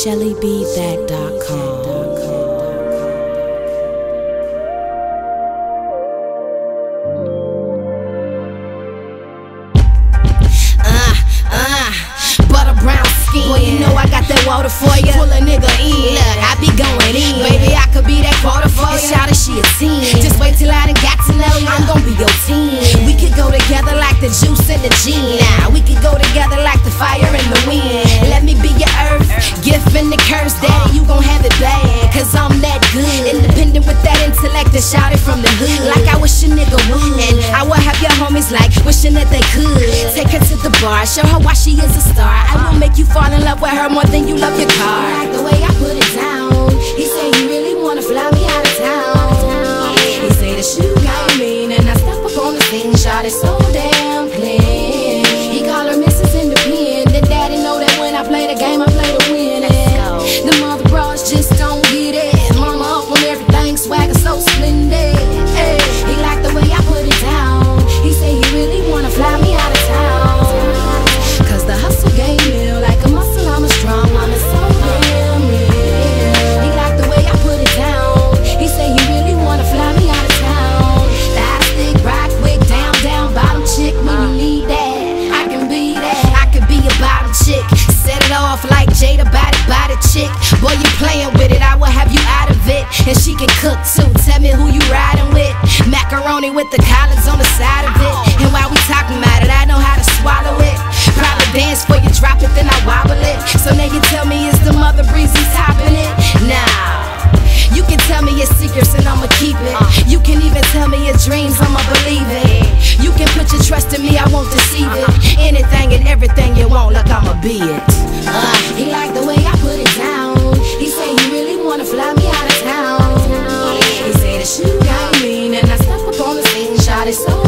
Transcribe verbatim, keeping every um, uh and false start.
Shelly B that dot com. Uh, uh, butter brown skin. Boy, you know I got that water for you. Pull a nigga in. Look, I be going in. Baby, I could be that quota for you. Shout it, she a ten. Just wait till I done got to know you. I'm gon' be your ten. We could go together like the juice and the gin. Nah, we could go together like the fire and the wind. Let me be your earth, gift and the curse. Daddy, you gon' have it bad, cause I'm that good. Independent with that intellect and shout it from the hood. Like I wish a nigga would. And I would have your homies like wishing that they could. Take her to the bar, show her why she is a star. I will make you fall in love with her more than you love your car. Like the way I put it down. He say he really wanna fly me out of town. He say the shoe got mean, and I step up on the scene, shot it so damn clean. He call her Missus Independent. Daddy know that when I play the game, I play to win it. The mother bras just don't get it. Mama up on everything, swagger so splendid. Hey, he like the way I put it down. He say he really wanna fly me out of town. Cause the hustle game real, like a muscle, I'm a strong, I'm a so damn real. He like the way I put it down. He say he really wanna fly me out of town. Thigh stick, rock wig, down, down, bottom chick. When you need that, I can be that. I could be a bottom chick. Set it off like Jada, body, body chick. Boy, you playing with it, I will have you out of it. And she can cook too, tell me who you riding with. Macaroni with the collards on the side of it. And while we talking about it, I know how to swallow it. Probably dance for you, drop it, then I wobble it. So now you tell me it's the mother breezy topping it? Nah, you can tell me your secrets and I'ma keep it. You can even tell me your dreams, I'ma believe it. You can put your trust in me, I won't deceive it. Anything and everything you want, look, I'ma be it. Uh, he like the way I put it down. He say he really wanna fly me out of town. He say the shoe got mean, and I step up on the scene, shot it so